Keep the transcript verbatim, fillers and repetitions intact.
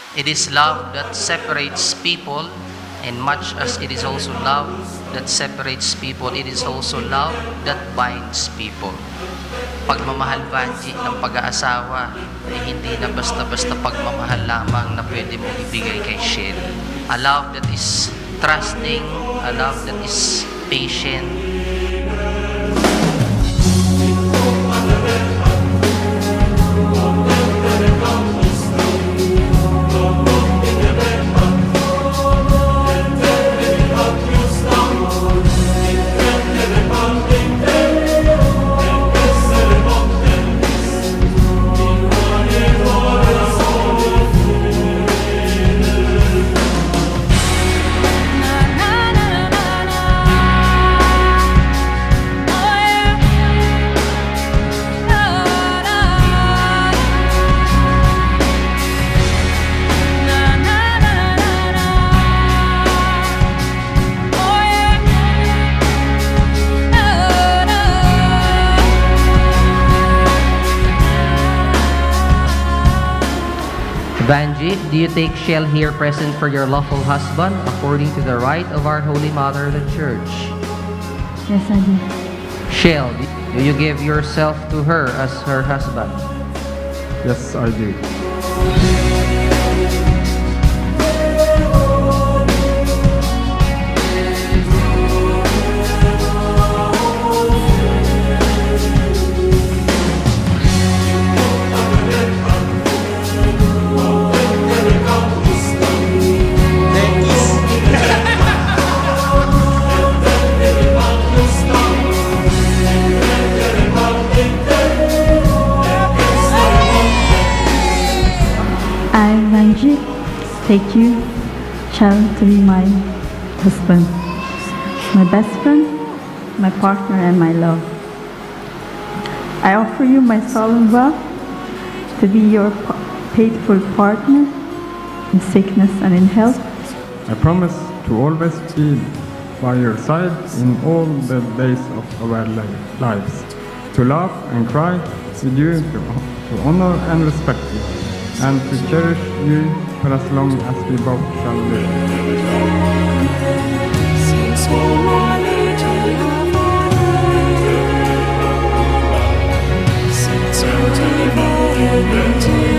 It is love that separates people, and much as it is also love that separates people, it is also love that binds people. Pagmamahal, Vangie, ng pag-aasawa ay hindi na basta-basta pagmamahal lamang na pwede mong ibigay kay Kjell. A love that is trusting, a love that is patient. Vangie, do you take Kjell here present for your lawful husband according to the right of our Holy Mother, the Church? Yes, I do. Kjell, do you give yourself to her as her husband? Yes, I do. I, Vangie, take you, Kjell, to be my husband, my best friend, my partner, and my love. I offer you my solemn vow to be your faithful partner in sickness and in health. I promise to always be by your side in all the days of our li lives, to laugh and cry with you, to, to honor and respect you, and to cherish you for as long as we both shall live. Since